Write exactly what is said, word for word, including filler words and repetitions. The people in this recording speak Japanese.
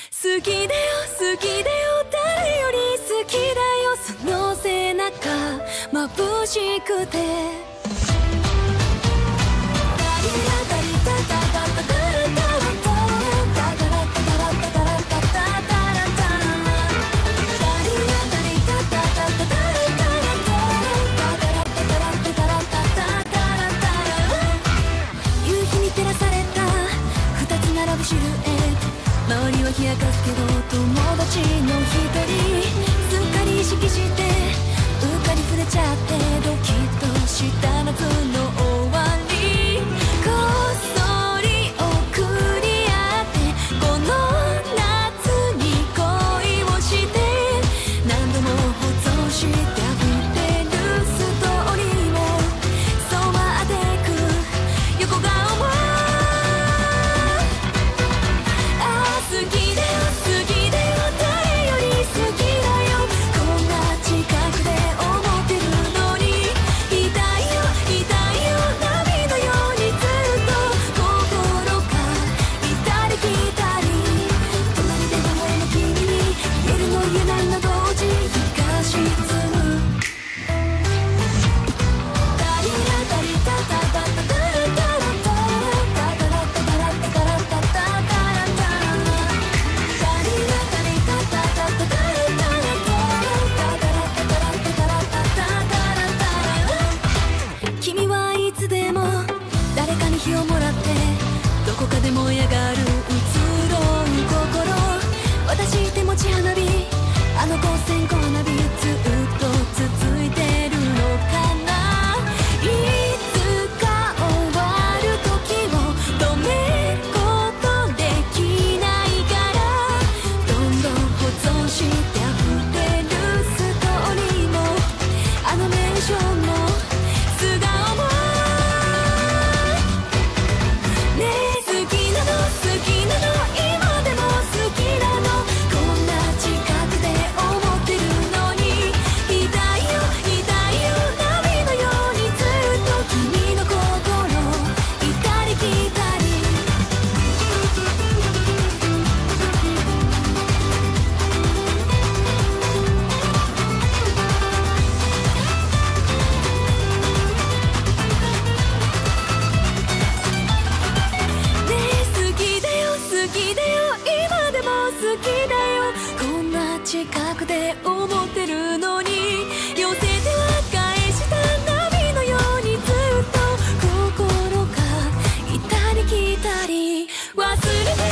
好きだよ好きだよ誰より好きだよその背中眩しくてシルエット周りは冷やかすけど友達の一人すっかり意識してうっかり触れちゃってドキッとした夏の終わりこっそり送り合ってこの夏に恋をして何度も放送して溢れるストーリーも染まってく横顔も好きだよ好きだよ誰より好きだよこんな近くで思ってるのに痛いよ痛いよ波のようにずっと心が痛りきたり隣で微笑む君に言えるの言えないの同時日が沈むタリラタリタタタタタタラタラタタラタタラタタラタタ君はいつでも誰かに火をもらってどこかで燃え上がる移ろう心私手持ち花火あの光線香花火ずっと続いてるのかないつか終わる時を止めることできないからどんどん保存して溢れるストーリーもあの名所も素顔もねえ好きなの好きなの今でも好きなのこんな近くで思ってるのに痛いよ痛いよ波のようにずっと君の心痛りきたりねえ好きだよ好きだよ今でも好きだよこんな近くで思ってるのに寄せては返した波のようにずっと心が痛りきたり忘れて